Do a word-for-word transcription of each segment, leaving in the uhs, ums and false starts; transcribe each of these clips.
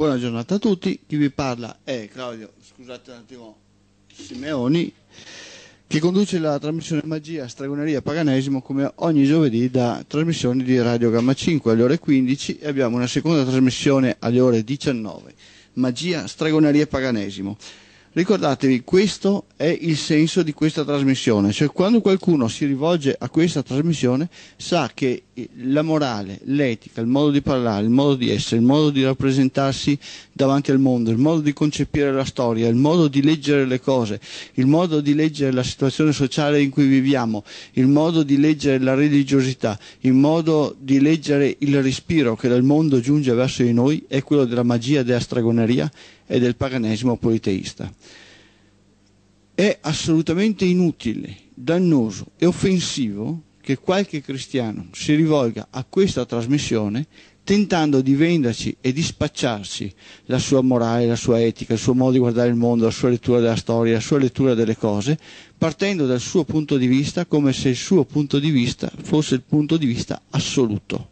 Buona giornata a tutti, chi vi parla è Claudio, scusate un attimo, Simeoni, che conduce la trasmissione Magia, Stregoneria e Paganesimo come ogni giovedì da trasmissioni di Radio Gamma cinque alle ore quindici e abbiamo una seconda trasmissione alle ore diciannove, Magia, Stregoneria e Paganesimo. Ricordatevi, questo è il senso di questa trasmissione, cioè quando qualcuno si rivolge a questa trasmissione sa che la morale, l'etica, il modo di parlare, il modo di essere, il modo di rappresentarsi davanti al mondo, il modo di concepire la storia, il modo di leggere le cose, il modo di leggere la situazione sociale in cui viviamo, il modo di leggere la religiosità, il modo di leggere il respiro che dal mondo giunge verso di noi è quello della magia, della stregoneria e del paganesimo politeista. È assolutamente inutile, dannoso e offensivo che qualche cristiano si rivolga a questa trasmissione tentando di venderci e di spacciarci la sua morale, la sua etica, il suo modo di guardare il mondo, la sua lettura della storia, la sua lettura delle cose, partendo dal suo punto di vista come se il suo punto di vista fosse il punto di vista assoluto.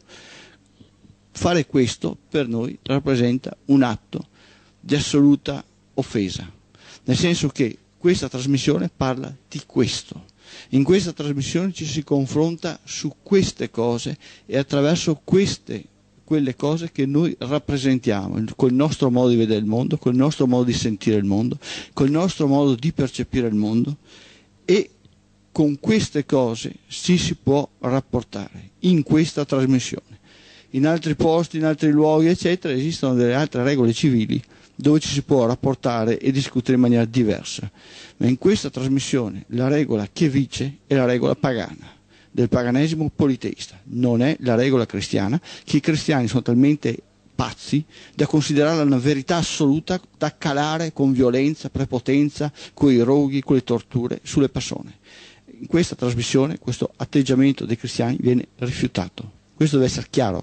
Fare questo per noi rappresenta un atto di assoluta offesa, nel senso che questa trasmissione parla di questo. In questa trasmissione ci si confronta su queste cose e attraverso queste, quelle cose che noi rappresentiamo, col nostro modo di vedere il mondo, col nostro modo di sentire il mondo, col nostro modo di percepire il mondo, e con queste cose ci si può rapportare in questa trasmissione. In altri posti, in altri luoghi, eccetera, esistono delle altre regole civili dove ci si può rapportare e discutere in maniera diversa. Ma in questa trasmissione la regola che vince è la regola pagana, del paganesimo politeista, non è la regola cristiana, che i cristiani sono talmente pazzi da considerarla una verità assoluta da calare con violenza, prepotenza, con i roghi, con le torture sulle persone. In questa trasmissione questo atteggiamento dei cristiani viene rifiutato. Questo deve essere chiaro.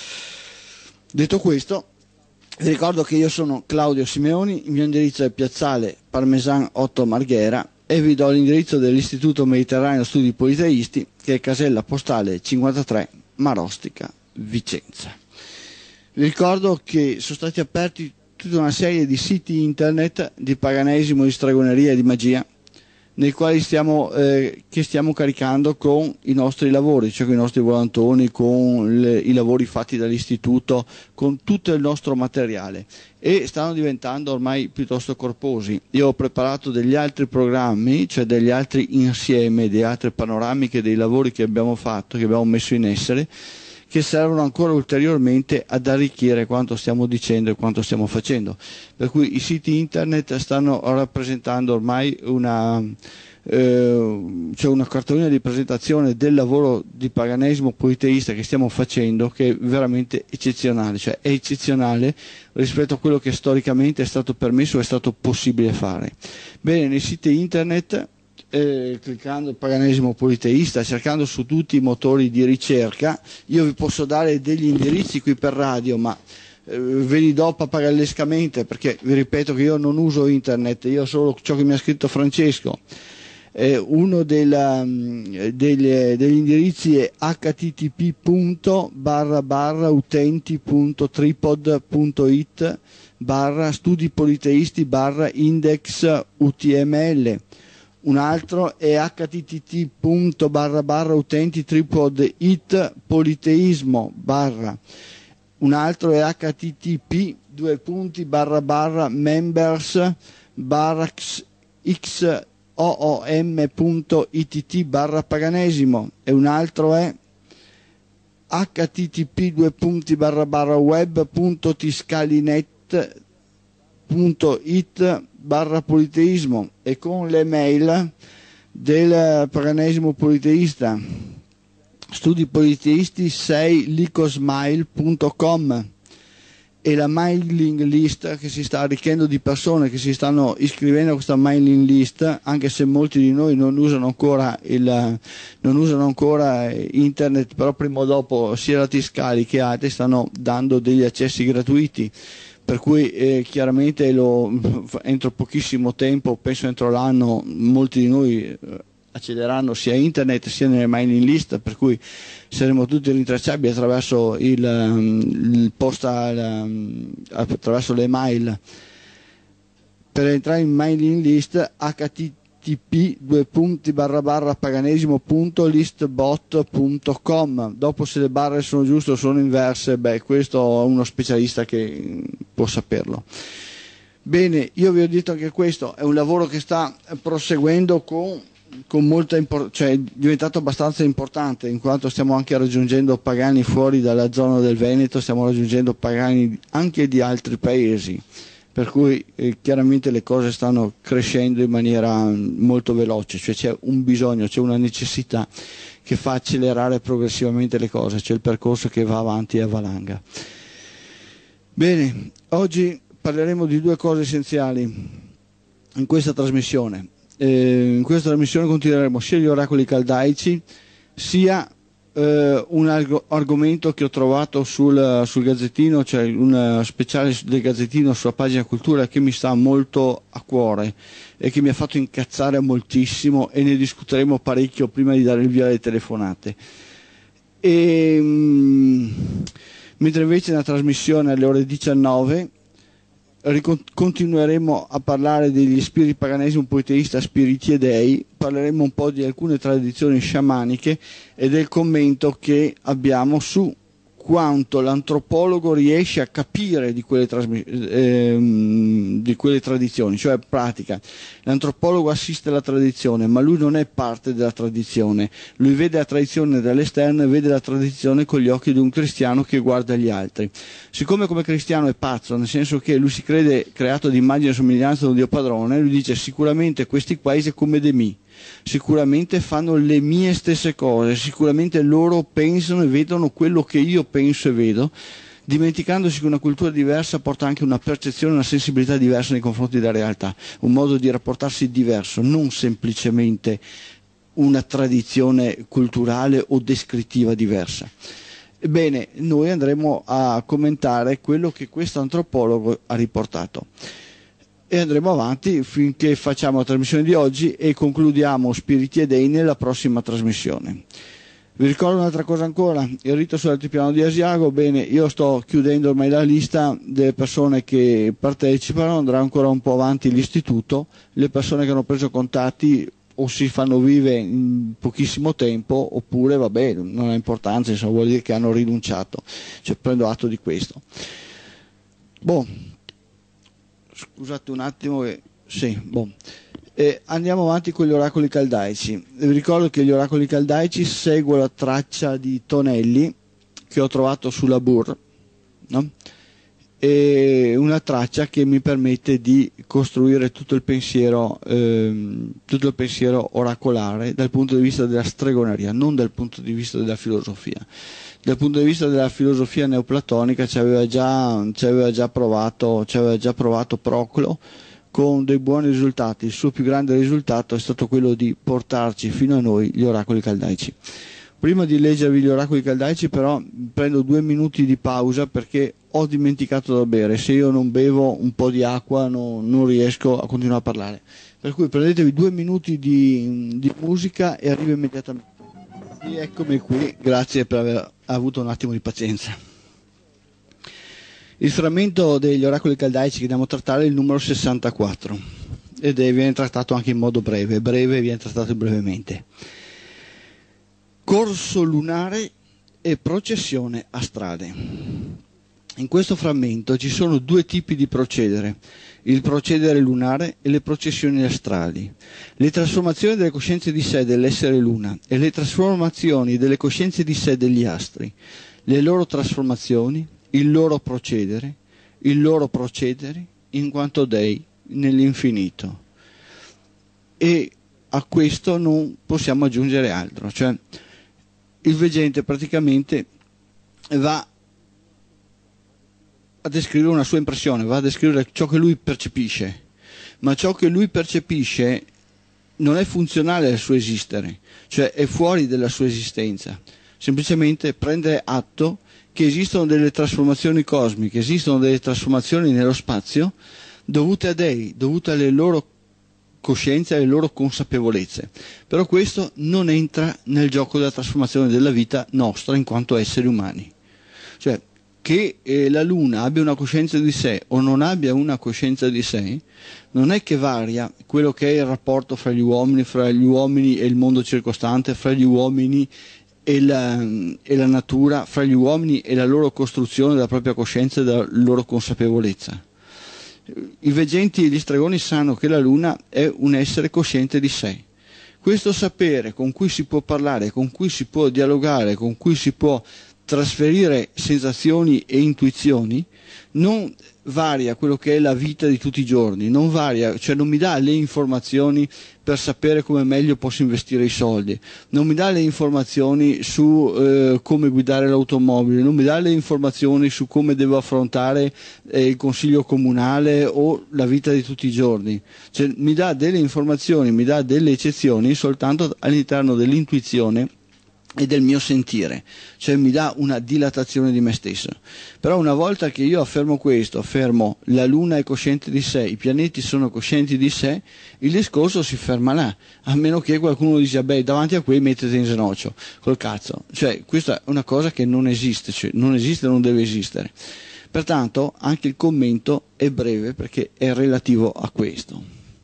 Detto questo, vi ricordo che io sono Claudio Simeoni, il mio indirizzo è Piazzale Parmesan otto Marghera e vi do l'indirizzo dell'Istituto Mediterraneo Studi Politeisti, che è casella postale cinquantatré Marostica, Vicenza. Vi ricordo che sono stati aperti tutta una serie di siti internet di paganesimo, di stregoneria e di magia, nei quali stiamo, eh, che stiamo caricando con i nostri lavori, cioè con i nostri volantoni, con le, i lavori fatti dall'istituto, con tutto il nostro materiale, e stanno diventando ormai piuttosto corposi. Io ho preparato degli altri programmi, cioè degli altri insieme, delle altre panoramiche dei lavori che abbiamo fatto, che abbiamo messo in essere, che servono ancora ulteriormente ad arricchire quanto stiamo dicendo e quanto stiamo facendo. Per cui i siti internet stanno rappresentando ormai una, eh, cioè una cartolina di presentazione del lavoro di paganesimo politeista che stiamo facendo, che è veramente eccezionale, cioè è eccezionale rispetto a quello che storicamente è stato permesso e è stato possibile fare. Bene, nei siti internet, Eh, cliccando il paganesimo politeista, cercando su tutti i motori di ricerca, io vi posso dare degli indirizzi qui per radio, ma eh, ve li do papagallescamente, perché vi ripeto che io non uso internet, io solo ciò che mi ha scritto Francesco. Eh, uno della, degli, degli indirizzi è h t t p punto barra barra utenti punto tripod punto it barra studi politeisti barra index U T M L. Un altro è h t t p punto barra barra utenti tripod it politeismo barra. Un altro è h t t p due punti barra barra members barra xoom punto it barra paganesimo. E un altro è h t t p due punti barra barra web punto tiscalinet punto it barra politeismo, e con le mail del paganesimo politeista studi politeisti sei licosmail punto com e la mailing list che si sta arricchendo di persone che si stanno iscrivendo a questa mailing list, anche se molti di noi non usano ancora il non usano ancora internet, però prima o dopo sia la Tiscali che altri stanno dando degli accessi gratuiti. Per cui eh, chiaramente lo, entro pochissimo tempo, penso entro l'anno, molti di noi eh, accederanno sia a internet sia nelle mailing list, per cui saremo tutti rintracciabili attraverso il, il postal, attraverso le mail. Per entrare in mailing list H T T P due punti barra barra paganesimo punto listbot punto com. Dopo, se le barre sono giuste o sono inverse, beh, questo è uno specialista che può saperlo. Bene, io vi ho detto che questo è un lavoro che sta proseguendo con, con molta importanza, cioè è diventato abbastanza importante, in quanto stiamo anche raggiungendo pagani fuori dalla zona del Veneto, stiamo raggiungendo pagani anche di altri paesi, per cui eh, chiaramente le cose stanno crescendo in maniera molto veloce, cioè c'è un bisogno, c'è una necessità che fa accelerare progressivamente le cose, c'è il percorso che va avanti a valanga. Bene, oggi parleremo di due cose essenziali in questa trasmissione. Eh, in questa trasmissione continueremo sia gli oracoli caldaici, sia eh, un arg- argomento che ho trovato sul, sul Gazzettino, cioè un speciale del Gazzettino sulla pagina cultura che mi sta molto a cuore e che mi ha fatto incazzare moltissimo, e ne discuteremo parecchio prima di dare il via alle telefonate. E, mh, mentre invece nella trasmissione alle ore diciannove continueremo a parlare degli spiriti paganesimo, politeista, spiriti e dei, parleremo un po' di alcune tradizioni sciamaniche e del commento che abbiamo su quanto l'antropologo riesce a capire di quelle, trasmi- ehm, di quelle tradizioni, cioè pratica. L'antropologo assiste alla tradizione, ma lui non è parte della tradizione, lui vede la tradizione dall'esterno e vede la tradizione con gli occhi di un cristiano che guarda gli altri. Siccome come cristiano è pazzo, nel senso che lui si crede creato di immagine e somiglianza di un Dio padrone, lui dice sicuramente questi qua è come de me, sicuramente fanno le mie stesse cose, sicuramente loro pensano e vedono quello che io penso e vedo, dimenticandosi che una cultura diversa porta anche una percezione, una sensibilità diversa nei confronti della realtà, un modo di rapportarsi diverso, non semplicemente una tradizione culturale o descrittiva diversa. Ebbene, noi andremo a commentare quello che questo antropologo ha riportato. E andremo avanti finché facciamo la trasmissione di oggi e concludiamo Spiriti e Dei nella prossima trasmissione. Vi ricordo un'altra cosa ancora, il rito sull'altipiano di Asiago. Bene, io sto chiudendo ormai la lista delle persone che partecipano, andrà ancora un po' avanti l'istituto, le persone che hanno preso contatti o si fanno vive in pochissimo tempo oppure vabbè, non ha importanza, insomma, vuol dire che hanno rinunciato, cioè prendo atto di questo. Boh. Scusate un attimo, che... sì, boh. Eh, andiamo avanti con gli oracoli caldaici. Vi ricordo che gli oracoli caldaici seguo la traccia di Tonelli che ho trovato sulla B U R, no? E una traccia che mi permette di costruire tutto il pensiero, ehm, tutto il pensiero oracolare dal punto di vista della stregoneria, non dal punto di vista della filosofia. Dal punto di vista della filosofia neoplatonica ci aveva già, ci aveva già provato, ci aveva già provato Proclo con dei buoni risultati. Il suo più grande risultato è stato quello di portarci fino a noi gli oracoli caldaici. Prima di leggervi gli oracoli caldaici però prendo due minuti di pausa perché ho dimenticato da bere. Se io non bevo un po' di acqua no, non riesco a continuare a parlare. Per cui prendetevi due minuti di, di musica e arrivo immediatamente. E eccomi qui, grazie per aver avuto un attimo di pazienza. Il frammento degli oracoli caldaici che andiamo a trattare è il numero sessantaquattro ed è, viene trattato anche in modo breve, breve viene trattato brevemente. Corso lunare e processione astrale. In questo frammento ci sono due tipi di procedere, il procedere lunare e le processioni astrali. Le trasformazioni delle coscienze di sé dell'essere luna e le trasformazioni delle coscienze di sé degli astri, le loro trasformazioni, il loro procedere, il loro procedere in quanto dei nell'infinito. E a questo non possiamo aggiungere altro, cioè il veggente praticamente va a descrivere una sua impressione, va a descrivere ciò che lui percepisce, ma ciò che lui percepisce non è funzionale al suo esistere, cioè è fuori della sua esistenza, semplicemente prende atto che esistono delle trasformazioni cosmiche, esistono delle trasformazioni nello spazio dovute a dei, dovute alle loro coscienza e le loro consapevolezze. Però questo non entra nel gioco della trasformazione della vita nostra in quanto esseri umani. Cioè, che eh, la Luna abbia una coscienza di sé o non abbia una coscienza di sé, non è che varia quello che è il rapporto fra gli uomini, fra gli uomini e il mondo circostante, fra gli uomini e la, e la natura, fra gli uomini e la loro costruzione della propria coscienza e della loro consapevolezza. I veggenti e gli stregoni sanno che la Luna è un essere cosciente di sé. Questo sapere con cui si può parlare, con cui si può dialogare, con cui si può trasferire sensazioni e intuizioni, non varia quello che è la vita di tutti i giorni, non varia, cioè non mi dà le informazioni per sapere come meglio posso investire i soldi, non mi dà le informazioni su eh, come guidare l'automobile, non mi dà le informazioni su come devo affrontare eh, il consiglio comunale o la vita di tutti i giorni, cioè mi dà delle informazioni, mi dà delle eccezioni soltanto all'interno dell'intuizione e del mio sentire, cioè mi dà una dilatazione di me stesso. Però una volta che io affermo questo, affermo la Luna è cosciente di sé, i pianeti sono coscienti di sé, il discorso si ferma là, a meno che qualcuno dica beh, davanti a quei mettete in ginocchio col cazzo, cioè questa è una cosa che non esiste, cioè non esiste, non deve esistere. Pertanto anche il commento è breve perché è relativo a questo.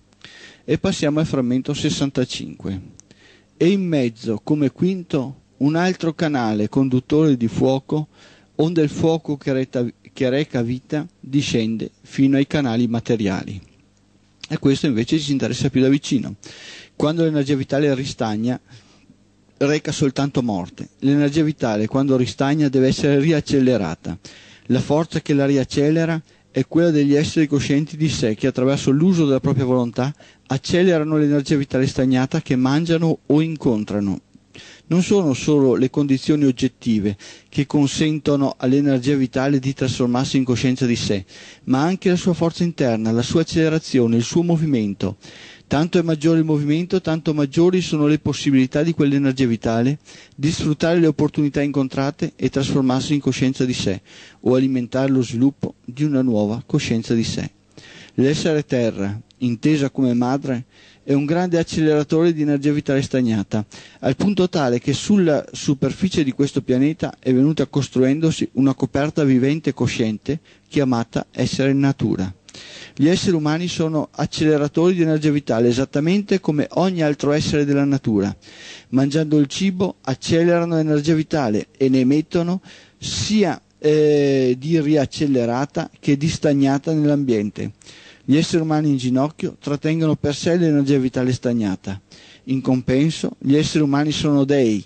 E passiamo al frammento sessantacinque. E in mezzo, come quinto, un altro canale conduttore di fuoco, onde il fuoco che, reta, che reca vita discende fino ai canali materiali. E questo invece ci interessa più da vicino. Quando l'energia vitale ristagna, reca soltanto morte. L'energia vitale, quando ristagna, deve essere riaccelerata. La forza che la riaccelera è quella degli esseri coscienti di sé che attraverso l'uso della propria volontà accelerano l'energia vitale stagnata che mangiano o incontrano. Non sono solo le condizioni oggettive che consentono all'energia vitale di trasformarsi in coscienza di sé, ma anche la sua forza interna, la sua accelerazione, il suo movimento. Tanto è maggiore il movimento, tanto maggiori sono le possibilità di quell'energia vitale di sfruttare le opportunità incontrate e trasformarsi in coscienza di sé, o alimentare lo sviluppo di una nuova coscienza di sé. L'essere terra, intesa come madre, è un grande acceleratore di energia vitale stagnata, al punto tale che sulla superficie di questo pianeta è venuta costruendosi una coperta vivente e cosciente chiamata essere natura. Gli esseri umani sono acceleratori di energia vitale esattamente come ogni altro essere della natura. Mangiando il cibo accelerano l'energia vitale e ne emettono sia eh, di riaccelerata che di stagnata nell'ambiente. Gli esseri umani in ginocchio trattengono per sé l'energia vitale stagnata. In compenso, gli esseri umani sono dei,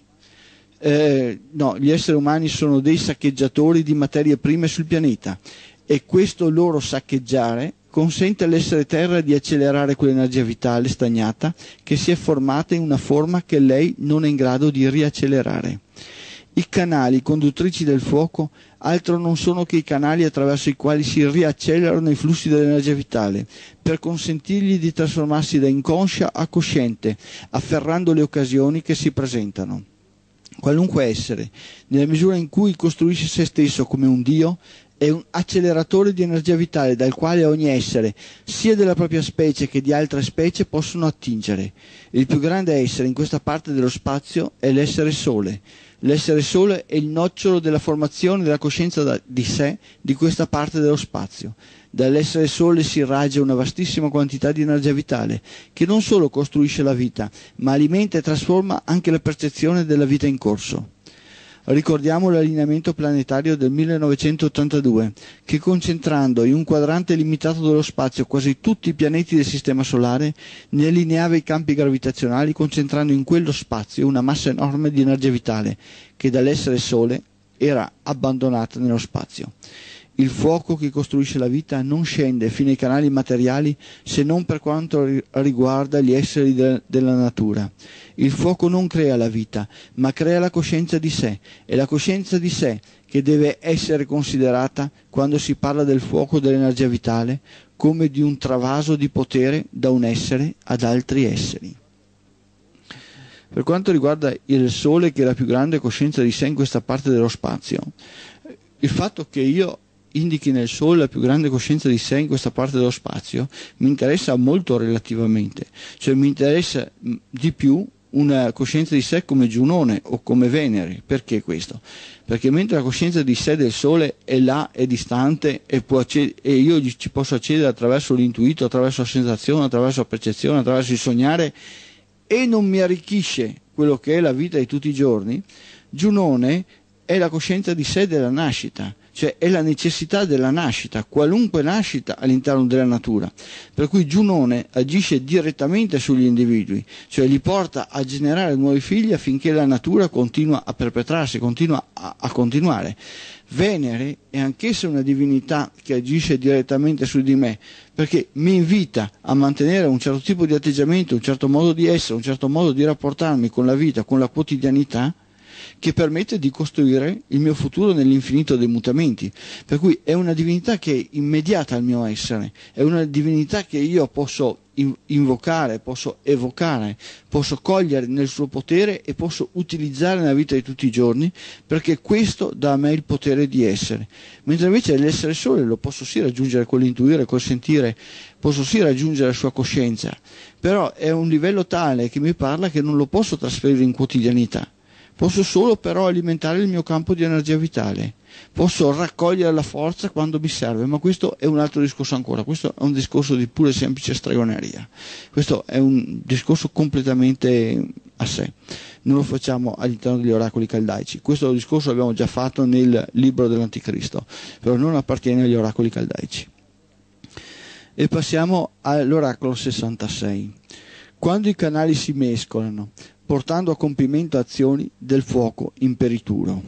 eh, no, gli esseri umani sono dei saccheggiatori di materie prime sul pianeta e questo loro saccheggiare consente all'essere terra di accelerare quell'energia vitale stagnata che si è formata in una forma che lei non è in grado di riaccelerare. I canali conduttrici del fuoco altro non sono che i canali attraverso i quali si riaccelerano i flussi dell'energia vitale per consentirgli di trasformarsi da inconscia a cosciente, afferrando le occasioni che si presentano. Qualunque essere, nella misura in cui costruisce se stesso come un Dio, è un acceleratore di energia vitale dal quale ogni essere, sia della propria specie che di altre specie, possono attingere. Il più grande essere in questa parte dello spazio è l'essere Sole. L'essere Sole è il nocciolo della formazione della coscienza di sé di questa parte dello spazio. Dall'essere Sole si irradia una vastissima quantità di energia vitale, che non solo costruisce la vita, ma alimenta e trasforma anche la percezione della vita in corso. Ricordiamo l'allineamento planetario del millenovecentottantadue, che concentrando in un quadrante limitato dello spazio quasi tutti i pianeti del Sistema Solare, ne allineava i campi gravitazionali concentrando in quello spazio una massa enorme di energia vitale, che dall'essere Sole era abbandonata nello spazio. Il fuoco che costruisce la vita non scende fino ai canali materiali se non per quanto riguarda gli esseri de- della natura. Il fuoco non crea la vita, ma crea la coscienza di sé, e la coscienza di sé che deve essere considerata, quando si parla del fuoco dell'energia vitale, come di un travaso di potere da un essere ad altri esseri. Per quanto riguarda il Sole, che è la più grande coscienza di sé in questa parte dello spazio, il fatto che io indichi nel Sole la più grande coscienza di sé in questa parte dello spazio, mi interessa molto relativamente, cioè mi interessa di più una coscienza di sé come Giunone o come Venere. Perché questo? Perché mentre la coscienza di sé del Sole è là, è distante e, può acced- e io ci posso accedere attraverso l'intuito, attraverso la sensazione, attraverso la percezione, attraverso il sognare, e non mi arricchisce quello che è la vita di tutti i giorni, Giunone è la coscienza di sé della nascita, cioè è la necessità della nascita, qualunque nascita all'interno della natura, per cui Giunone agisce direttamente sugli individui, cioè li porta a generare nuovi figli affinché la natura continua a perpetrarsi, continua a, a continuare. Venere è anch'essa una divinità che agisce direttamente su di me, perché mi invita a mantenere un certo tipo di atteggiamento, un certo modo di essere, un certo modo di rapportarmi con la vita, con la quotidianità, che permette di costruire il mio futuro nell'infinito dei mutamenti. Per cui è una divinità che è immediata al mio essere, è una divinità che io posso invocare, posso evocare, posso cogliere nel suo potere e posso utilizzare nella vita di tutti i giorni, perché questo dà a me il potere di essere. Mentre invece l'essere Sole lo posso sì raggiungere con l'intuire, col sentire, posso sì raggiungere la sua coscienza, però è un livello tale che mi parla che non lo posso trasferire in quotidianità. Posso solo però alimentare il mio campo di energia vitale, posso raccogliere la forza quando mi serve, ma questo è un altro discorso ancora, questo è un discorso di pure semplice stregoneria, questo è un discorso completamente a sé, non lo facciamo all'interno degli oracoli caldaici, questo discorso l'abbiamo già fatto nel libro dell'Anticristo, però non appartiene agli oracoli caldaici. E passiamo all'oracolo sessantasei. Quando i canali si mescolano, portando a compimento azioni del fuoco imperituro.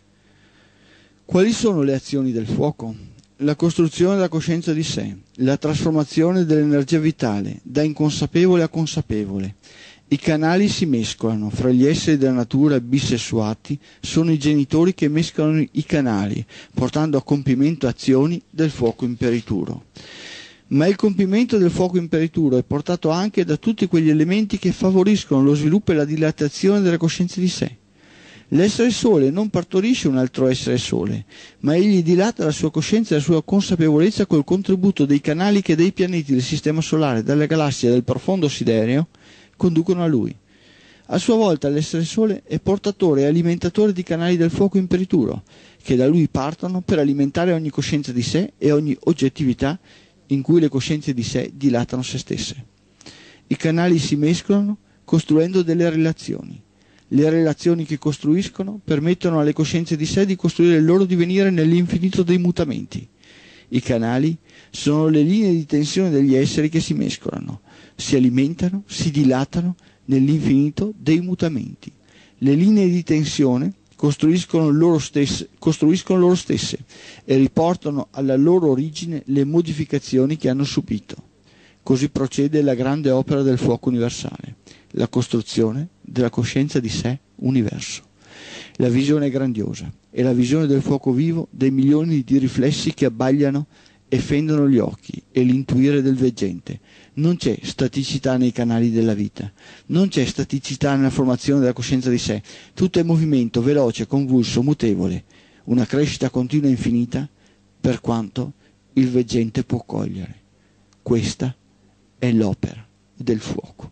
Quali sono le azioni del fuoco? La costruzione della coscienza di sé, la trasformazione dell'energia vitale da inconsapevole a consapevole. I canali si mescolano, fra gli esseri della natura bisessuati sono i genitori che mescolano i canali, portando a compimento azioni del fuoco imperituro. Ma il compimento del fuoco imperituro è portato anche da tutti quegli elementi che favoriscono lo sviluppo e la dilatazione della coscienza di sé. L'essere Sole non partorisce un altro essere Sole, ma egli dilata la sua coscienza e la sua consapevolezza col contributo dei canali che dei pianeti del Sistema Solare, dalle galassie e del profondo siderio conducono a lui. A sua volta l'essere Sole è portatore e alimentatore di canali del fuoco imperituro, che da lui partono per alimentare ogni coscienza di sé e ogni oggettività in cui le coscienze di sé dilatano se stesse. I canali si mescolano costruendo delle relazioni. Le relazioni che costruiscono permettono alle coscienze di sé di costruire il loro divenire nell'infinito dei mutamenti. I canali sono le linee di tensione degli esseri che si mescolano, si alimentano, si dilatano nell'infinito dei mutamenti. Le linee di tensione costruiscono loro stesse, costruiscono loro stesse e riportano alla loro origine le modificazioni che hanno subito. Così procede la grande opera del fuoco universale, la costruzione della coscienza di sé universo. La visione è grandiosa, è la visione del fuoco vivo dei milioni di riflessi che abbagliano e fendono gli occhi, e l'intuire del veggente. Non c'è staticità nei canali della vita, non c'è staticità nella formazione della coscienza di sé, tutto è movimento veloce, convulso, mutevole, una crescita continua e infinita per quanto il veggente può cogliere. Questa è l'opera del fuoco.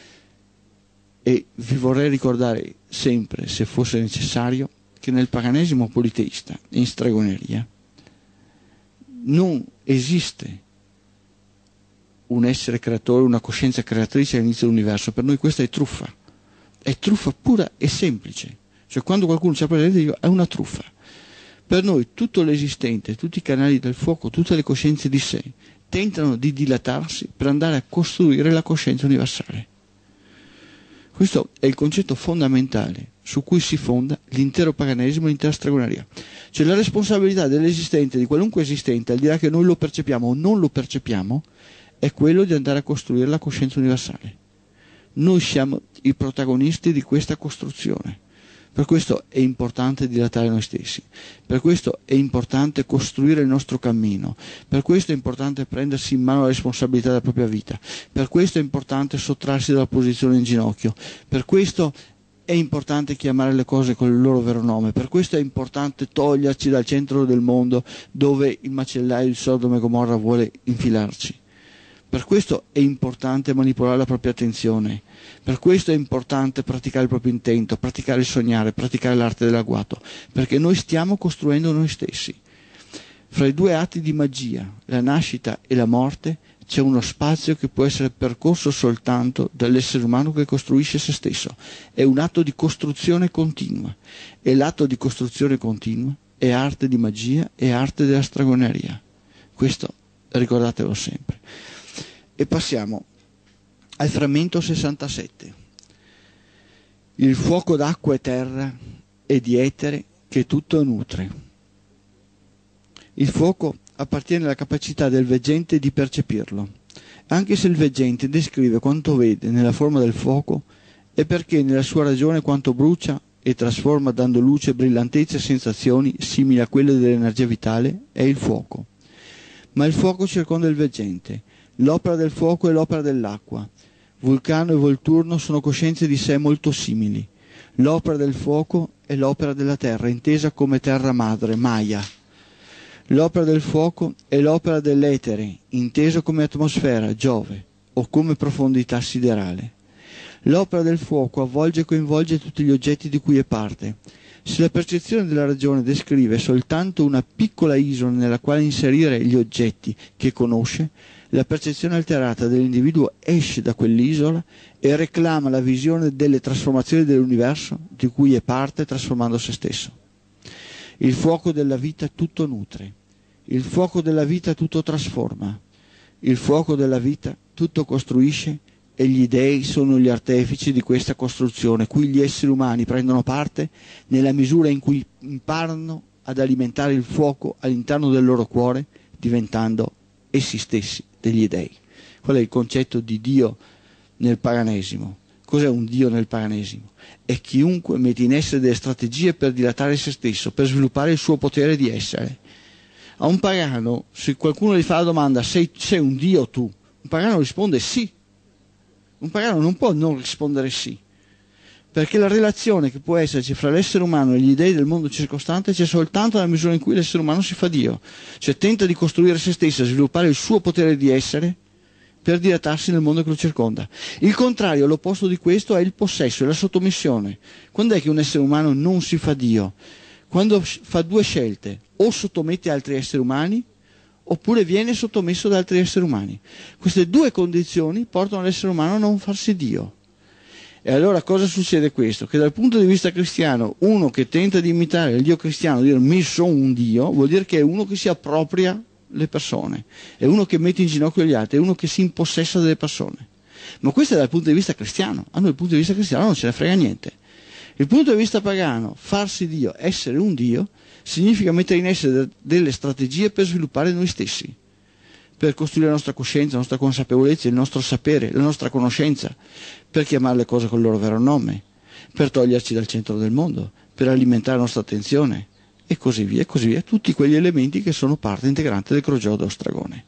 E vi vorrei ricordare sempre, se fosse necessario, che nel paganesimo politeista e in stregoneria non esiste un essere creatore, una coscienza creatrice all'inizio dell'universo. Per noi questa è truffa, è truffa pura e semplice. Cioè quando qualcuno ci ha presente dico è una truffa. Per noi tutto l'esistente, tutti i canali del fuoco, tutte le coscienze di sé tentano di dilatarsi per andare a costruire la coscienza universale. Questo è il concetto fondamentale su cui si fonda l'intero paganesimo e l'intera stregoneria. Cioè la responsabilità dell'esistente, di qualunque esistente, al di là che noi lo percepiamo o non lo percepiamo, è quello di andare a costruire la coscienza universale. Noi siamo i protagonisti di questa costruzione. Per questo è importante dilatare noi stessi, per questo è importante costruire il nostro cammino, per questo è importante prendersi in mano la responsabilità della propria vita, per questo è importante sottrarsi dalla posizione in ginocchio, per questo è importante chiamare le cose con il loro vero nome, per questo è importante toglierci dal centro del mondo dove il macellaio di Sodoma e Gomorra vuole infilarci. Per questo è importante manipolare la propria attenzione, per questo è importante praticare il proprio intento, praticare il sognare, praticare l'arte dell'agguato, perché noi stiamo costruendo noi stessi. Fra i due atti di magia, la nascita e la morte, c'è uno spazio che può essere percorso soltanto dall'essere umano che costruisce se stesso. È un atto di costruzione continua, e l'atto di costruzione continua è arte di magia e arte della stregoneria. Questo ricordatelo sempre. E passiamo al frammento sessantasette. Il fuoco d'acqua e terra e di etere che tutto nutre. Il fuoco appartiene alla capacità del veggente di percepirlo. Anche se il veggente descrive quanto vede nella forma del fuoco, è perché nella sua ragione quanto brucia e trasforma dando luce, brillantezza e sensazioni simili a quelle dell'energia vitale è il fuoco. Ma il fuoco circonda il veggente. L'opera del fuoco è l'opera dell'acqua. Vulcano e Volturno sono coscienze di sé molto simili. L'opera del fuoco è l'opera della terra, intesa come terra madre, Maya. L'opera del fuoco è l'opera dell'etere, inteso come atmosfera, Giove, o come profondità siderale. L'opera del fuoco avvolge e coinvolge tutti gli oggetti di cui è parte. Se la percezione della ragione descrive soltanto una piccola isola nella quale inserire gli oggetti che conosce, la percezione alterata dell'individuo esce da quell'isola e reclama la visione delle trasformazioni dell'universo di cui è parte, trasformando se stesso. Il fuoco della vita tutto nutre, il fuoco della vita tutto trasforma, il fuoco della vita tutto costruisce e gli dei sono gli artefici di questa costruzione, cui gli esseri umani prendono parte nella misura in cui imparano ad alimentare il fuoco all'interno del loro cuore, diventando essi stessi degli dei. Qual è il concetto di Dio nel paganesimo? Cos'è un Dio nel paganesimo? È chiunque mette in essere delle strategie per dilatare se stesso, per sviluppare il suo potere di essere. A un pagano, se qualcuno gli fa la domanda, sei, sei un Dio tu? Un pagano risponde sì. Un pagano non può non rispondere sì, perché la relazione che può esserci fra l'essere umano e gli dei del mondo circostante c'è soltanto nella misura in cui l'essere umano si fa Dio, cioè tenta di costruire se stesso, sviluppare il suo potere di essere per dilatarsi nel mondo che lo circonda. Il contrario, l'opposto di questo è il possesso, è la sottomissione. Quando è che un essere umano non si fa Dio? Quando fa due scelte, o sottomette altri esseri umani oppure viene sottomesso da altri esseri umani. Queste due condizioni portano l'essere umano a non farsi Dio. E allora cosa succede questo? Che dal punto di vista cristiano, uno che tenta di imitare il Dio cristiano, dire mi sono un Dio, vuol dire che è uno che si appropria le persone, è uno che mette in ginocchio gli altri, è uno che si impossessa delle persone. Ma questo è dal punto di vista cristiano. A noi dal punto di vista cristiano non ce ne frega niente. Il punto di vista pagano, farsi Dio, essere un Dio, significa mettere in essere delle strategie per sviluppare noi stessi, per costruire la nostra coscienza, la nostra consapevolezza, il nostro sapere, la nostra conoscenza, per chiamare le cose col loro vero nome, per toglierci dal centro del mondo, per alimentare la nostra attenzione, e così via, e così via, tutti quegli elementi che sono parte integrante del crogiolo dello stragone.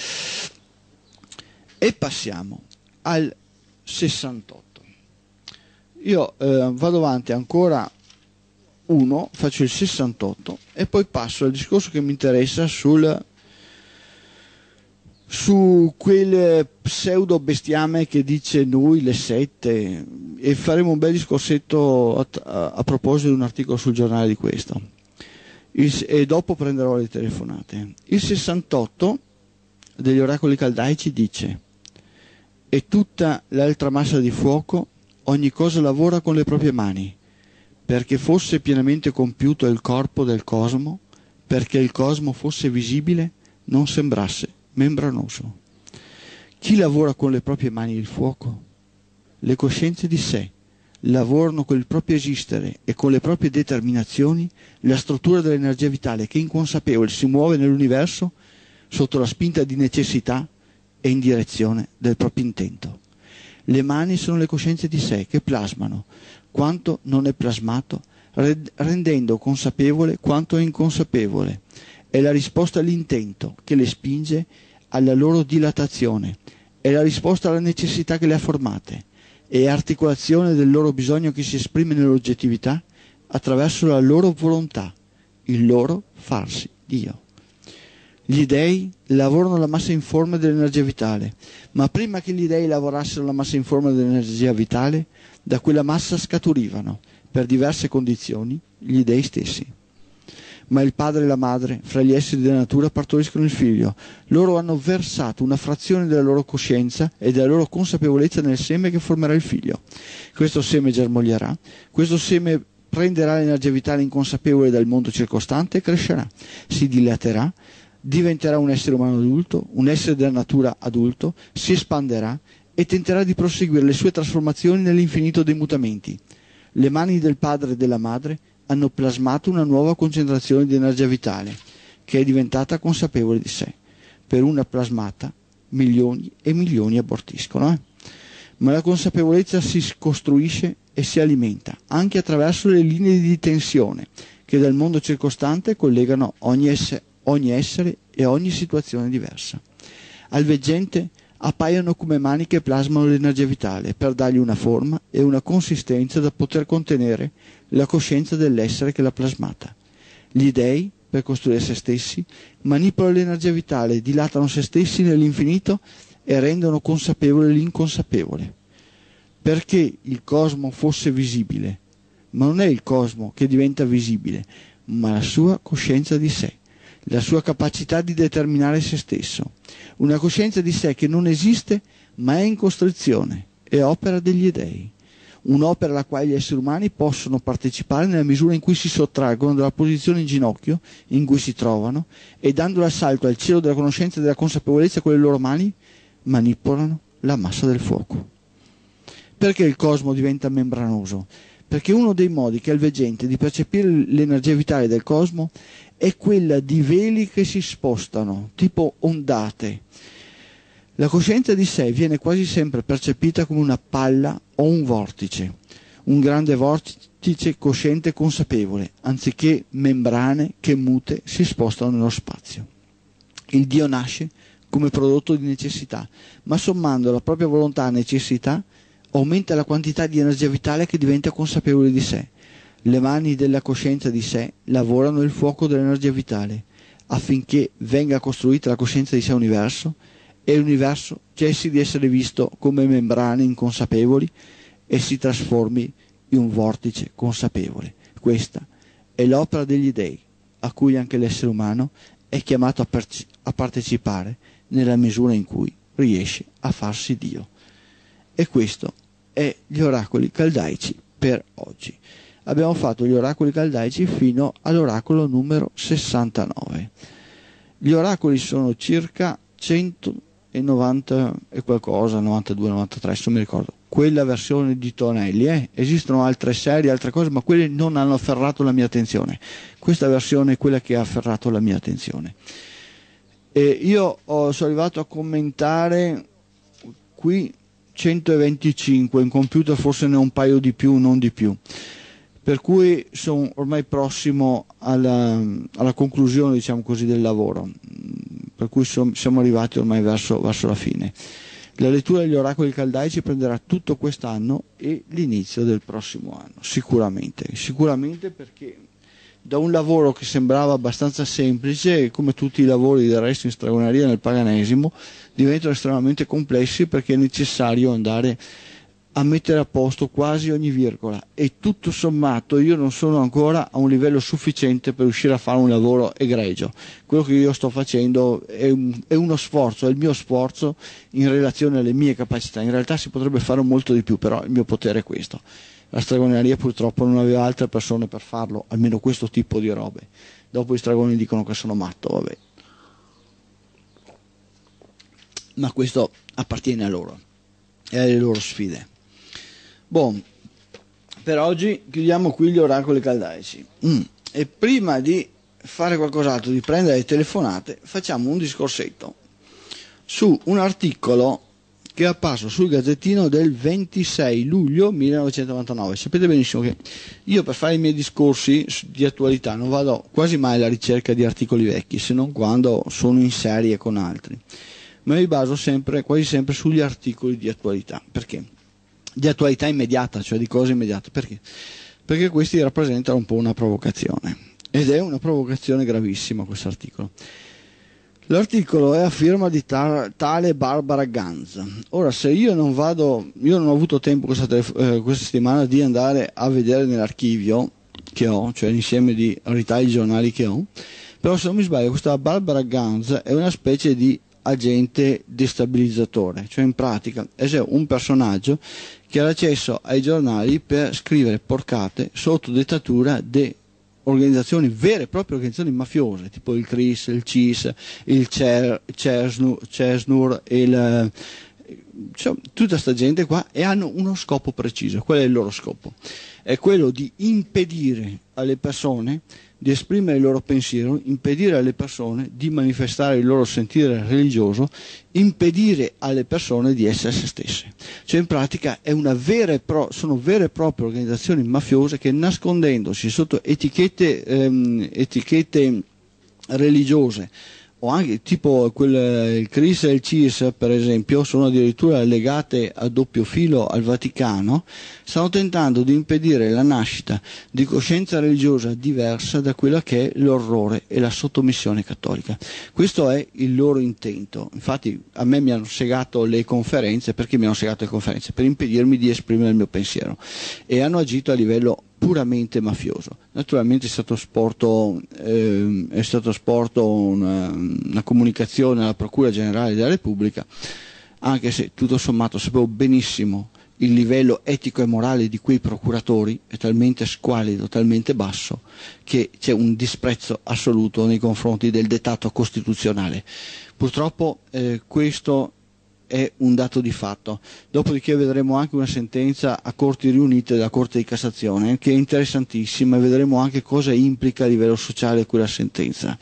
E passiamo al sessantotto. Io eh, vado avanti ancora uno, faccio il sessantotto e poi passo al discorso che mi interessa sul, su quel pseudo bestiame che dice noi le sette, e faremo un bel discorsetto a, a, a proposito di un articolo sul giornale di questo, il, e dopo prenderò le telefonate. Il sessantotto degli oracoli caldaici dice: e tutta l'altra massa di fuoco ogni cosa lavora con le proprie mani, perché fosse pienamente compiuto il corpo del cosmo, perché il cosmo fosse visibile, non sembrasse membranoso. Chi lavora con le proprie mani il fuoco? Le coscienze di sé lavorano con il proprio esistere e con le proprie determinazioni la struttura dell'energia vitale che inconsapevole si muove nell'universo sotto la spinta di necessità e in direzione del proprio intento. Le mani sono le coscienze di sé che plasmano quanto non è plasmato, rendendo consapevole quanto è inconsapevole. È la risposta all'intento che le spinge alla loro dilatazione, è la risposta alla necessità che le ha formate, e articolazione del loro bisogno che si esprime nell'oggettività attraverso la loro volontà, il loro farsi Dio. Gli dei lavorano la massa informe dell'energia vitale, ma prima che gli dei lavorassero la massa informe dell'energia vitale, da quella massa scaturivano, per diverse condizioni, gli dei stessi. Ma il padre e la madre, fra gli esseri della natura, partoriscono il figlio. Loro hanno versato una frazione della loro coscienza e della loro consapevolezza nel seme che formerà il figlio. Questo seme germoglierà, questo seme prenderà l'energia vitale inconsapevole dal mondo circostante e crescerà, si dilaterà, diventerà un essere umano adulto, un essere della natura adulto, si espanderà e tenterà di proseguire le sue trasformazioni nell'infinito dei mutamenti. Le mani del padre e della madre hanno plasmato una nuova concentrazione di energia vitale, che è diventata consapevole di sé. Per una plasmata, milioni e milioni abortiscono. Eh? Ma la consapevolezza si costruisce e si alimenta, anche attraverso le linee di tensione, che dal mondo circostante collegano ogni essere, ogni essere e ogni situazione diversa. Al veggente appaiono come mani che plasmano l'energia vitale per dargli una forma e una consistenza da poter contenere la coscienza dell'essere che l'ha plasmata. Gli dei, per costruire se stessi, manipolano l'energia vitale, dilatano se stessi nell'infinito e rendono consapevole l'inconsapevole. Perché il cosmo fosse visibile, ma non è il cosmo che diventa visibile, ma la sua coscienza di sé, la sua capacità di determinare se stesso, una coscienza di sé che non esiste ma è in costrizione, è opera degli dei, un'opera alla quale gli esseri umani possono partecipare nella misura in cui si sottraggono dalla posizione in ginocchio in cui si trovano e dando l'assalto al cielo della conoscenza e della consapevolezza con le loro mani manipolano la massa del fuoco. Perché il cosmo diventa membranoso? Perché uno dei modi che ha il veggente di percepire l'energia vitale del cosmo è quella di veli che si spostano, tipo ondate. La coscienza di sé viene quasi sempre percepita come una palla o un vortice, un grande vortice cosciente e consapevole, anziché membrane che mute si spostano nello spazio. Il Dio nasce come prodotto di necessità, ma sommando la propria volontà a necessità, aumenta la quantità di energia vitale che diventa consapevole di sé. Le mani della coscienza di sé lavorano il fuoco dell'energia vitale affinché venga costruita la coscienza di sé universo e l'universo cessi di essere visto come membrane inconsapevoli e si trasformi in un vortice consapevole. Questa è l'opera degli dei, a cui anche l'essere umano è chiamato a, perci- a partecipare nella misura in cui riesce a farsi Dio. E questo è gli oracoli caldaici per oggi. Abbiamo fatto gli oracoli caldaici fino all'oracolo numero sessantanove. Gli oracoli sono circa centonovanta e qualcosa, novantadue novantatré, se non mi ricordo. Quella versione di Tonelli, eh? Esistono altre serie, altre cose, ma quelle non hanno afferrato la mia attenzione. Questa versione è quella che ha afferrato la mia attenzione. E io ho, sono arrivato a commentare qui centoventicinque, in computer forse ne ho un paio di più, non di più. Per cui sono ormai prossimo alla, alla conclusione, diciamo così, del lavoro, per cui som, siamo arrivati ormai verso, verso la fine. La lettura degli oracoli caldaici prenderà tutto quest'anno e l'inizio del prossimo anno, sicuramente, sicuramente perché da un lavoro che sembrava abbastanza semplice, come tutti i lavori del resto in stregoneria nel paganesimo, diventano estremamente complessi perché è necessario andare a mettere a posto quasi ogni virgola e tutto sommato io non sono ancora a un livello sufficiente per riuscire a fare un lavoro egregio. Quello che io sto facendo è, un, è uno sforzo, è il mio sforzo in relazione alle mie capacità. In realtà si potrebbe fare molto di più, però il mio potere è questo. La stregoneria purtroppo non aveva altre persone per farlo, almeno questo tipo di robe. Dopo i stregoni dicono che sono matto, vabbè. Ma questo appartiene a loro e alle loro sfide. Bon, per oggi chiudiamo qui gli oracoli caldaici. Mm. E prima di fare qualcos'altro, di prendere le telefonate, facciamo un discorsetto su un articolo che è apparso sul Gazzettino del ventisei luglio millenovecentonovantanove. Sapete benissimo che io per fare i miei discorsi di attualità non vado quasi mai alla ricerca di articoli vecchi, se non quando sono in serie con altri. Ma mi baso sempre, quasi sempre sugli articoli di attualità. Perché? di attualità immediata, cioè di cose immediate. Perché? Perché questi rappresentano un po' una provocazione, ed è una provocazione gravissima questo articolo. L'articolo è a firma di ta- tale Barbara Ganz. Ora, se io non vado, io non ho avuto tempo questa, eh, questa settimana di andare a vedere nell'archivio che ho, cioè l'insieme di ritagli giornali che ho, però se non mi sbaglio questa Barbara Ganz è una specie di agente destabilizzatore, cioè in pratica è un personaggio che ha l'accesso ai giornali per scrivere porcate sotto dettatura di organizzazioni vere e proprie, organizzazioni mafiose, tipo il C R I S, il C I S, il CESNUR, il, cioè, tutta questa gente qua, e hanno uno scopo preciso. Qual è il loro scopo? È quello di impedire alle persone di esprimere il loro pensiero, impedire alle persone di manifestare il loro sentire religioso, impedire alle persone di essere se stesse. Cioè in pratica è una vera e pro, sono vere e proprie organizzazioni mafiose che, nascondendosi sotto etichette, ehm, etichette religiose, o anche tipo quel, il C R I S e il C I S per esempio, sono addirittura legate a doppio filo al Vaticano, stanno tentando di impedire la nascita di coscienza religiosa diversa da quella che è l'orrore e la sottomissione cattolica. Questo è il loro intento. Infatti a me mi hanno segato le conferenze. Perché mi hanno segato le conferenze? Per impedirmi di esprimere il mio pensiero, e hanno agito a livello puramente mafioso. Naturalmente è stato sporto, eh, è stato sporto una, una comunicazione alla Procura Generale della Repubblica, anche se tutto sommato sapevo benissimo il livello etico e morale di quei procuratori è talmente squallido, talmente basso, che c'è un disprezzo assoluto nei confronti del dettato costituzionale. Purtroppo eh, questo è un dato di fatto. Dopodiché vedremo anche una sentenza a corti riunite della Corte di Cassazione che è interessantissima, e vedremo anche cosa implica a livello sociale quella sentenza.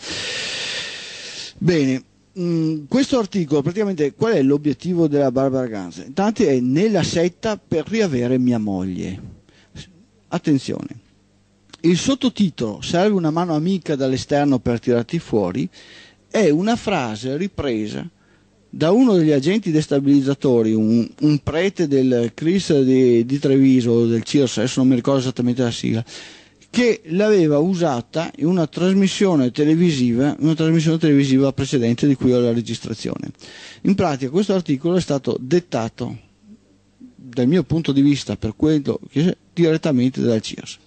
Bene, mh, questo articolo praticamente qual è l'obiettivo della Barbara Ganz? Intanto è nella setta per riavere mia moglie. Attenzione, il sottotitolo "Serve una mano amica dall'esterno per tirarti fuori" è una frase ripresa da uno degli agenti destabilizzatori, un, un prete del C R I S di, di Treviso o del C I R S, adesso non mi ricordo esattamente la sigla, che l'aveva usata in una trasmissione televisiva, una trasmissione televisiva precedente di cui ho la registrazione. In pratica questo articolo è stato dettato, dal mio punto di vista, per quello che è, direttamente dal C I R S.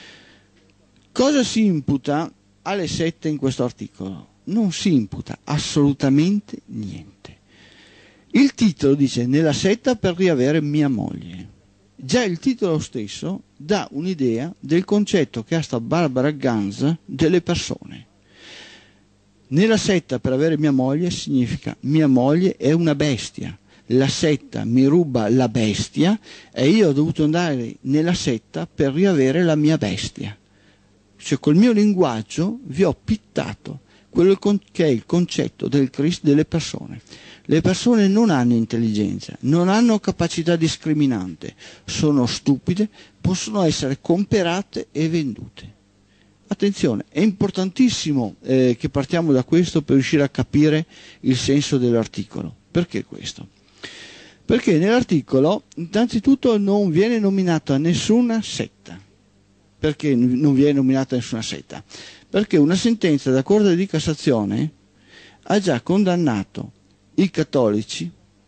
Cosa si imputa alle sette in questo articolo? Non si imputa assolutamente niente. Il titolo dice "nella setta per riavere mia moglie". Già il titolo stesso dà un'idea del concetto che ha sta Barbara Ganz delle persone. Nella setta per avere mia moglie significa mia moglie è una bestia, la setta mi ruba la bestia e io ho dovuto andare nella setta per riavere la mia bestia. Cioè col mio linguaggio vi ho pittato quello che è il concetto del Cristo delle persone. Le persone non hanno intelligenza, non hanno capacità discriminante, sono stupide, possono essere comperate e vendute. Attenzione, è importantissimo eh, che partiamo da questo per riuscire a capire il senso dell'articolo. Perché questo? Perché nell'articolo innanzitutto non viene nominata nessuna setta. Perché non viene nominata nessuna setta? Perché una sentenza della Corte di Cassazione ha già condannato i cattolici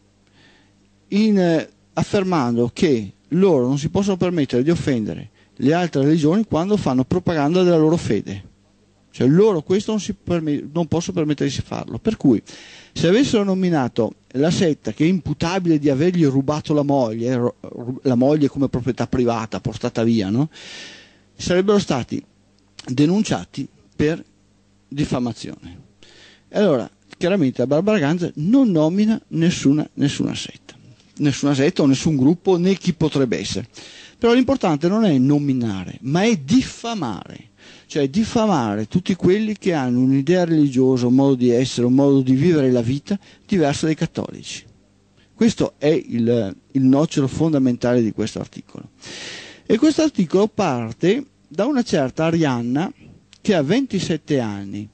in, eh, affermando che loro non si possono permettere di offendere le altre religioni quando fanno propaganda della loro fede. Cioè loro questo non, si permet- non possono permettersi di farlo. Per cui se avessero nominato la setta che è imputabile di avergli rubato la moglie, la moglie come proprietà privata portata via, no? Sarebbero stati denunciati per diffamazione. E allora chiaramente la Barbara Ganz non nomina nessuna, nessuna setta, nessuna setta o nessun gruppo, né chi potrebbe essere. Però l'importante non è nominare, ma è diffamare, cioè diffamare tutti quelli che hanno un'idea religiosa, un modo di essere, un modo di vivere la vita diverso dai cattolici. Questo è il, il nocciolo fondamentale di questo articolo. E questo articolo parte da una certa Arianna che ha ventisette anni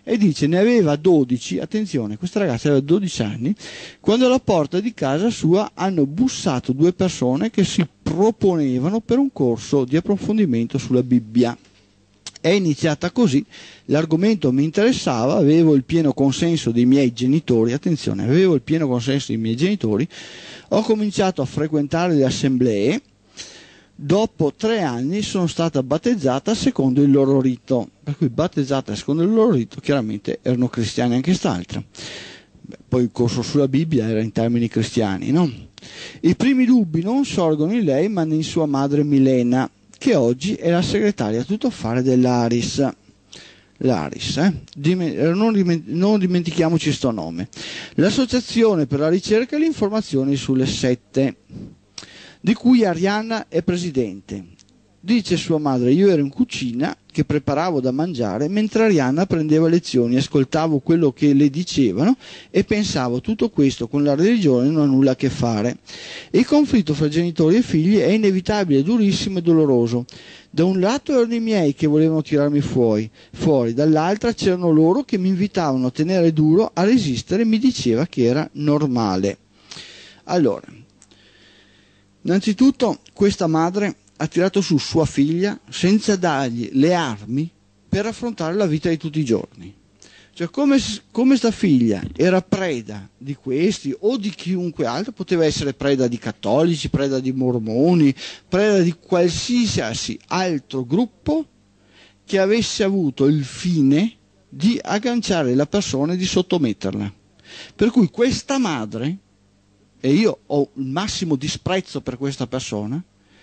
e dice ne aveva dodici, attenzione, questa ragazza aveva dodici anni, quando alla porta di casa sua hanno bussato due persone che si proponevano per un corso di approfondimento sulla Bibbia. È iniziata così, l'argomento mi interessava, avevo il pieno consenso dei miei genitori, attenzione, avevo il pieno consenso dei miei genitori, ho cominciato a frequentare le assemblee, dopo tre anni sono stata battezzata secondo il loro rito, per cui battezzata secondo il loro rito, chiaramente erano cristiani anche quest'altra. Poi il corso sulla Bibbia era in termini cristiani, no? I primi dubbi non sorgono in lei ma in sua madre Milena, che oggi è la segretaria a tutto fare dell'Aris. L'Aris, eh? non, diment- non dimentichiamoci sto nome. L'Associazione per la ricerca e le informazioni sulle sette, di cui Arianna è presidente. Dice sua madre, io ero in cucina che preparavo da mangiare mentre Arianna prendeva lezioni, ascoltavo quello che le dicevano e pensavo tutto questo con la religione non ha nulla a che fare. Il conflitto fra genitori e figli è inevitabile, durissimo e doloroso. Da un lato erano i miei che volevano tirarmi fuori, fuori, dall'altra c'erano loro che mi invitavano a tenere duro, a resistere, mi diceva che era normale. Allora, innanzitutto questa madre ha tirato su sua figlia senza dargli le armi per affrontare la vita di tutti i giorni. Cioè come, come sta figlia era preda di questi o di chiunque altro, poteva essere preda di cattolici, preda di mormoni, preda di qualsiasi altro gruppo che avesse avuto il fine di agganciare la persona e di sottometterla. Per cui questa madre, e io ho il massimo disprezzo per questa persona,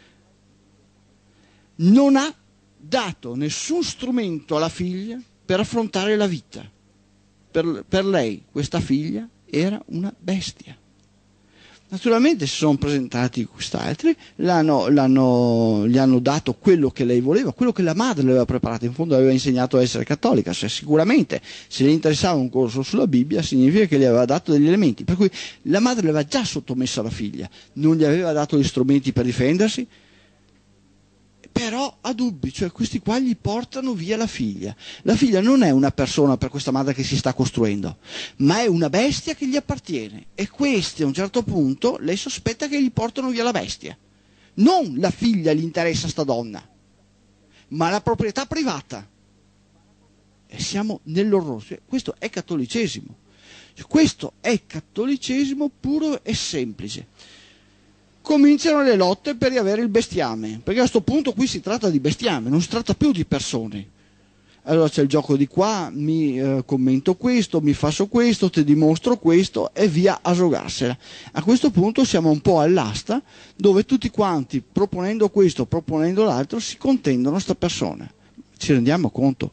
non ha dato nessun strumento alla figlia per affrontare la vita. Per, per lei questa figlia era una bestia. Naturalmente si sono presentati quest'altri, l'hanno, l'hanno, gli hanno dato quello che lei voleva, quello che la madre le aveva preparato, in fondo le aveva insegnato a essere cattolica, cioè, sicuramente se le interessava un corso sulla Bibbia significa che gli aveva dato degli elementi, per cui la madre le aveva già sottomessa la figlia, non gli aveva dato gli strumenti per difendersi, però ha dubbi, cioè questi qua gli portano via la figlia. La figlia non è una persona per questa madre che si sta costruendo, ma è una bestia che gli appartiene. E questi a un certo punto lei sospetta che gli portano via la bestia. Non la figlia gli interessa sta donna, ma la proprietà privata. E siamo nell'orrore. Questo è cattolicesimo. Questo è cattolicesimo puro e semplice. Cominciano le lotte per riavere il bestiame, perché a questo punto qui si tratta di bestiame, non si tratta più di persone. Allora c'è il gioco di qua, mi eh, commento questo, mi faccio questo, ti dimostro questo e via a giocarsela. A questo punto siamo un po' all'asta, dove tutti quanti, proponendo questo, proponendo l'altro, si contendono sta persona. Ci rendiamo conto?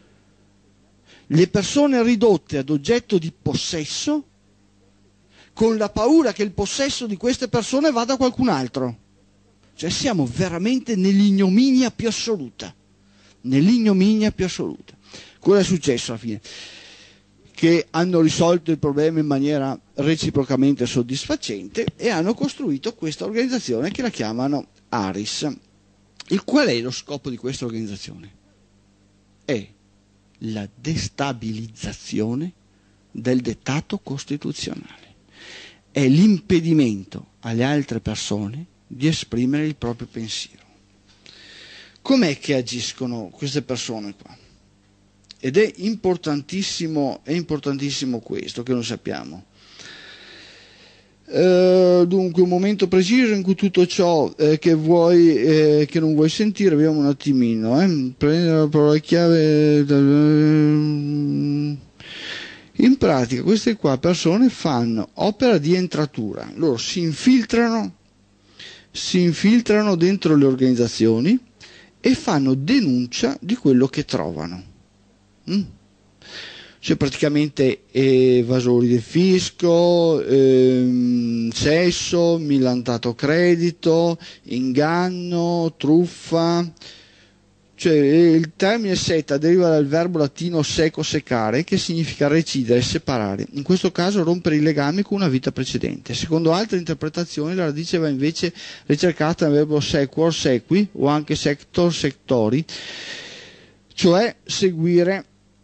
Le persone ridotte ad oggetto di possesso, con la paura che il possesso di queste persone vada a qualcun altro. Cioè siamo veramente nell'ignominia più assoluta. Nell'ignominia più assoluta. Cosa è successo alla fine? Che hanno risolto il problema in maniera reciprocamente soddisfacente e hanno costruito questa organizzazione che la chiamano Aris. Il qual è lo scopo di questa organizzazione? È la destabilizzazione del dettato costituzionale. È l'impedimento alle altre persone di esprimere il proprio pensiero. Com'è che agiscono queste persone qua? Ed è importantissimo, è importantissimo questo che non sappiamo. Uh, dunque un momento preciso in cui tutto ciò eh, che vuoi eh, che non vuoi sentire, vediamo un attimino, eh. Prendere la parola chiave. In pratica queste qua persone fanno opera di entratura, loro si infiltrano, si infiltrano dentro le organizzazioni e fanno denuncia di quello che trovano. Mm? Cioè praticamente evasori del fisco, ehm, sesso, millantato credito, inganno, truffa. Cioè il termine setta deriva dal verbo latino seco, secare, che significa recidere, separare. In questo caso rompere i legami con una vita precedente. Secondo altre interpretazioni la radice va invece ricercata nel verbo sequor, sequi, o anche sector, sectori, cioè seguire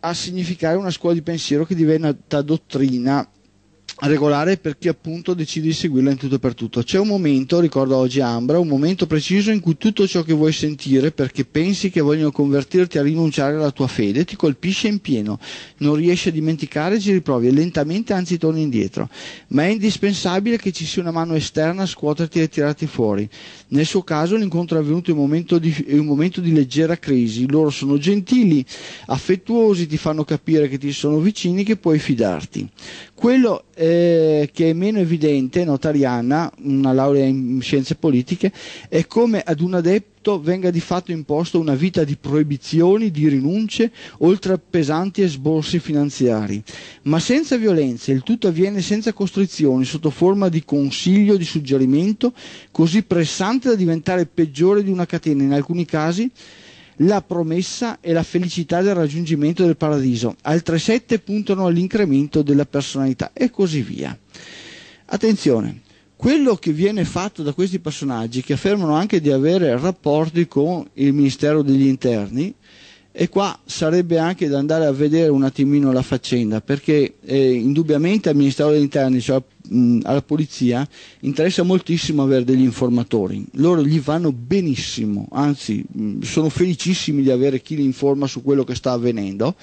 a significare una scuola di pensiero che diventa dottrina regolare per chi appunto decide di seguirla in tutto e per tutto. C'è un momento, ricorda oggi Ambra, un momento preciso in cui tutto ciò che vuoi sentire perché pensi che vogliono convertirti a rinunciare alla tua fede ti colpisce in pieno, non riesci a dimenticare, ci riprovi e lentamente anzi torni indietro, ma è indispensabile che ci sia una mano esterna a scuoterti e tirarti fuori. Nel suo caso l'incontro è avvenuto in un momento di, in un momento di leggera crisi, loro sono gentili, affettuosi, ti fanno capire che ti sono vicini, che puoi fidarti. Quello eh, che è meno evidente, nota Arianna, una laurea in scienze politiche, è come ad un adepto venga di fatto imposto una vita di proibizioni, di rinunce, oltre a pesanti esborsi finanziari. Ma senza violenza, il tutto avviene senza costrizioni, sotto forma di consiglio, di suggerimento, così pressante da diventare peggiore di una catena, in alcuni casi la promessa e la felicità del raggiungimento del paradiso, altre sette puntano all'incremento della personalità e così via. Attenzione, quello che viene fatto da questi personaggi, che affermano anche di avere rapporti con il Ministero degli Interni, e qua sarebbe anche da andare a vedere un attimino la faccenda, perché eh, indubbiamente al Ministero degli Interni, cioè mh, alla polizia, interessa moltissimo avere degli informatori. Loro gli vanno benissimo, anzi mh, sono felicissimi di avere chi li informa su quello che sta avvenendo.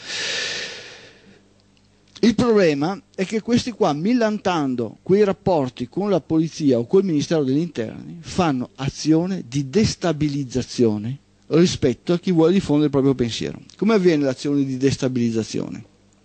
Il problema è che questi qua, millantando quei rapporti con la polizia o col Ministero degli Interni, fanno azione di destabilizzazione rispetto a chi vuole diffondere il proprio pensiero. Come avviene l'azione di destabilizzazione?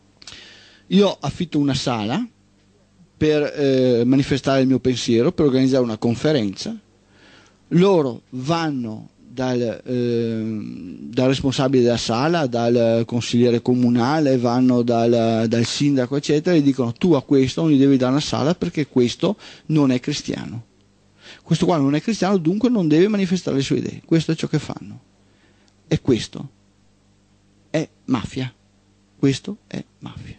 Io affitto una sala per eh, manifestare il mio pensiero, per organizzare una conferenza, loro vanno dal, eh, dal responsabile della sala, dal consigliere comunale, vanno dal, dal sindaco eccetera, e dicono: tu a questo non gli devi dare una sala perché questo non è cristiano. Questo qua non è cristiano, dunque non deve manifestare le sue idee. Questo è ciò che fanno. E questo è mafia. Questo è mafia.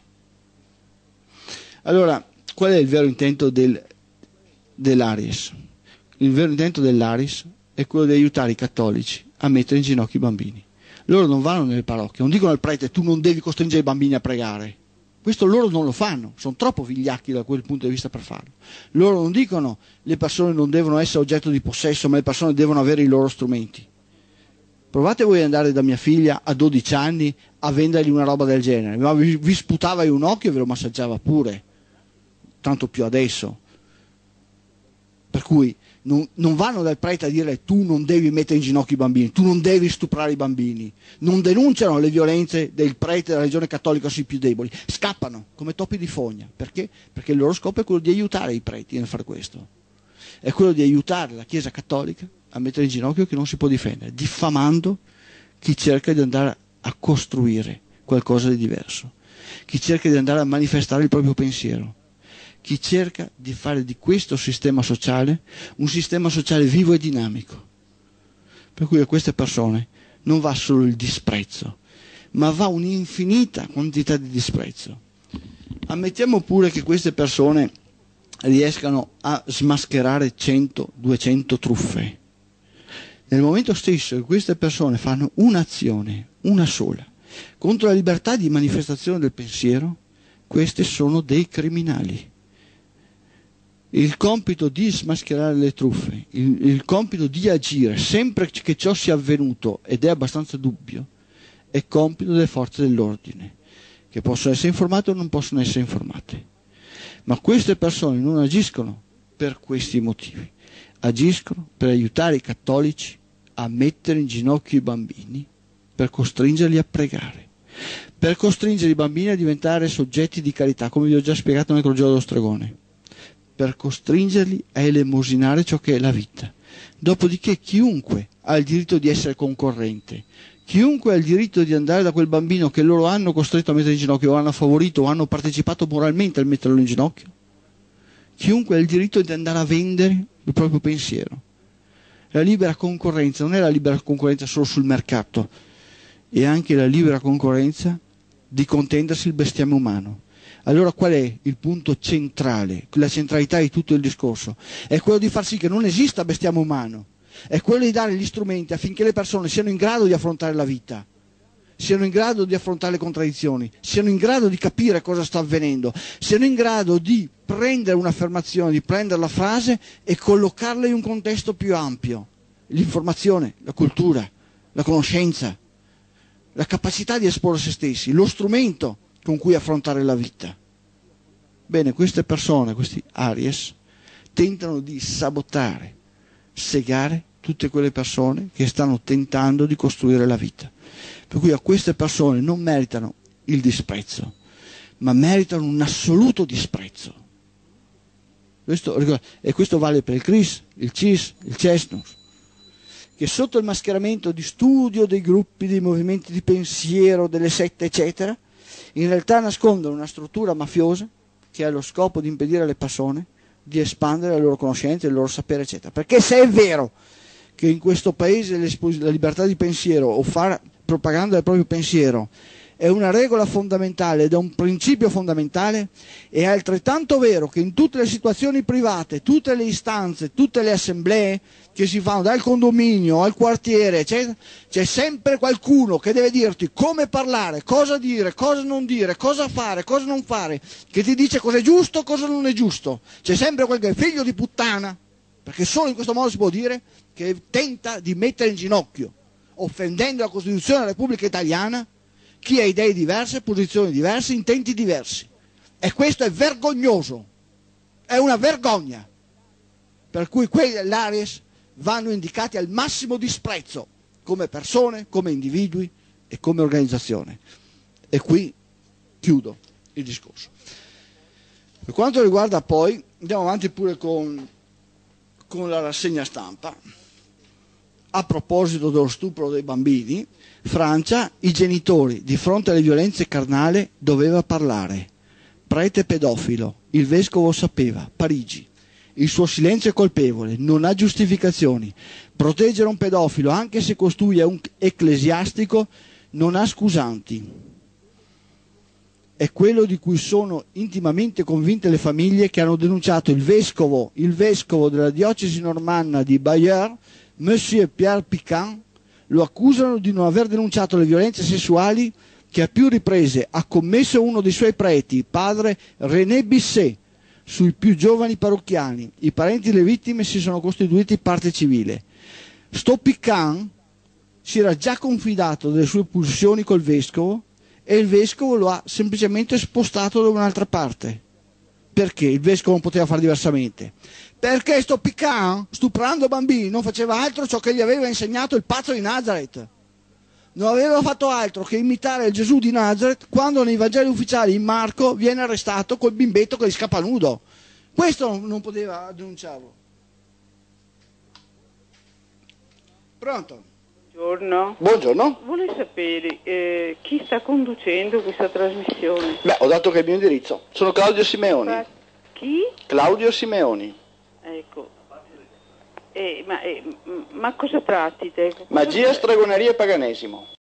Allora, qual è il vero intento del, dell'Aris? Il vero intento dell'Aris è quello di aiutare i cattolici a mettere in ginocchio i bambini. Loro non vanno nelle parrocchie, non dicono al prete: tu non devi costringere i bambini a pregare. Questo loro non lo fanno, sono troppo vigliacchi da quel punto di vista per farlo. Loro non dicono: le persone non devono essere oggetto di possesso, ma le persone devono avere i loro strumenti. Provate voi ad andare da mia figlia a dodici anni a vendergli una roba del genere, ma vi, vi sputava in un occhio e ve lo massaggiava pure, tanto più adesso. Per cui non, non vanno dal prete a dire: tu non devi mettere in ginocchio i bambini, tu non devi stuprare i bambini. Non denunciano le violenze del prete della religione cattolica sui più deboli, scappano come topi di fogna. Perché? Perché il loro scopo è quello di aiutare i preti nel fare questo, è quello di aiutare la Chiesa cattolica a mettere in ginocchio chi non si può difendere, diffamando chi cerca di andare a costruire qualcosa di diverso, chi cerca di andare a manifestare il proprio pensiero, chi cerca di fare di questo sistema sociale un sistema sociale vivo e dinamico. Per cui a queste persone non va solo il disprezzo, ma va un'infinita quantità di disprezzo. Ammettiamo pure che queste persone riescano a smascherare cento duecento truffe. Nel momento stesso che queste persone fanno un'azione, una sola, contro la libertà di manifestazione del pensiero, questi sono dei criminali. Il compito di smascherare le truffe, il, il compito di agire sempre che ciò sia avvenuto, ed è abbastanza dubbio, è compito delle forze dell'ordine, che possono essere informate o non possono essere informate. Ma queste persone non agiscono per questi motivi, agiscono per aiutare i cattolici a mettere in ginocchio i bambini, per costringerli a pregare, per costringere i bambini a diventare soggetti di carità, come vi ho già spiegato nel Crogiolo dello Stregone, per costringerli a elemosinare ciò che è la vita. Dopodiché chiunque ha il diritto di essere concorrente, chiunque ha il diritto di andare da quel bambino che loro hanno costretto a mettere in ginocchio, o hanno favorito, o hanno partecipato moralmente al metterlo in ginocchio, chiunque ha il diritto di andare a vendere il proprio pensiero. La libera concorrenza non è la libera concorrenza solo sul mercato, è anche la libera concorrenza di contendersi il bestiame umano. Allora qual è il punto centrale, la centralità di tutto il discorso? È quello di far sì che non esista bestiame umano, è quello di dare gli strumenti affinché le persone siano in grado di affrontare la vita, siano in grado di affrontare le contraddizioni, siano in grado di capire cosa sta avvenendo, siano in grado di prendere un'affermazione, di prendere la frase e collocarla in un contesto più ampio. L'informazione, la cultura, la conoscenza, la capacità di esporre se stessi, lo strumento con cui affrontare la vita. Bene, queste persone, questi Aries, tentano di sabotare, segare tutte quelle persone che stanno tentando di costruire la vita. Per cui a queste persone non meritano il disprezzo, ma meritano un assoluto disprezzo. Questo, e questo vale per il Cris, il Cis, il Cesnus, che sotto il mascheramento di studio dei gruppi, dei movimenti di pensiero, delle sette, eccetera, in realtà nascondono una struttura mafiosa che ha lo scopo di impedire alle persone di espandere la loro conoscenza, il loro sapere, eccetera. Perché se è vero che in questo paese la libertà di pensiero o fare propaganda del proprio pensiero è una regola fondamentale ed è un principio fondamentale, è altrettanto vero che in tutte le situazioni private, tutte le istanze, tutte le assemblee che si fanno dal condominio al quartiere, eccetera, c'è sempre qualcuno che deve dirti come parlare, cosa dire, cosa non dire, cosa fare, cosa non fare, che ti dice cosa è giusto, cosa non è giusto. C'è sempre qualche figlio di puttana, perché solo in questo modo si può dire, che tenta di mettere in ginocchio, offendendo la Costituzione della Repubblica Italiana, chi ha idee diverse, posizioni diverse, intenti diversi. E questo è vergognoso, è una vergogna. Per cui quelli dell'Aries vanno indicati al massimo disprezzo, come persone, come individui e come organizzazione. E qui chiudo il discorso. Per quanto riguarda poi, andiamo avanti pure con, con la rassegna stampa. A proposito dello stupro dei bambini, Francia, i genitori di fronte alle violenze carnali doveva parlare. Prete pedofilo, il vescovo sapeva, Parigi. Il suo silenzio è colpevole, non ha giustificazioni. Proteggere un pedofilo, anche se costui è un ecclesiastico, non ha scusanti. È quello di cui sono intimamente convinte le famiglie che hanno denunciato il vescovo, il vescovo della diocesi normanna di Bayeux, Monsieur Pierre Piquant. Lo accusano di non aver denunciato le violenze sessuali che a più riprese ha commesso uno dei suoi preti, padre René Bisset, sui più giovani parrocchiani. I parenti delle vittime si sono costituiti parte civile. Sto Piquant si era già confidato delle sue pulsioni col vescovo e il vescovo lo ha semplicemente spostato da un'altra parte. Perché il vescovo non poteva fare diversamente? Perché sto Piquant, stuprando bambini, non faceva altro ciò che gli aveva insegnato il pazzo di Nazareth. Non aveva fatto altro che imitare il Gesù di Nazareth quando nei Vangeli ufficiali in Marco viene arrestato col bimbetto che gli scappa nudo. Questo non poteva denunciarlo. Pronto? Buongiorno. Buongiorno. Vorrei sapere eh, chi sta conducendo questa trasmissione. Beh, ho dato che è il mio indirizzo. Sono Claudio Simeoni. Fa... Chi? Claudio Simeoni. Ecco. Eh, ma, eh, ma cosa tratti te? Cosa Magia, tra... stregoneria e paganesimo.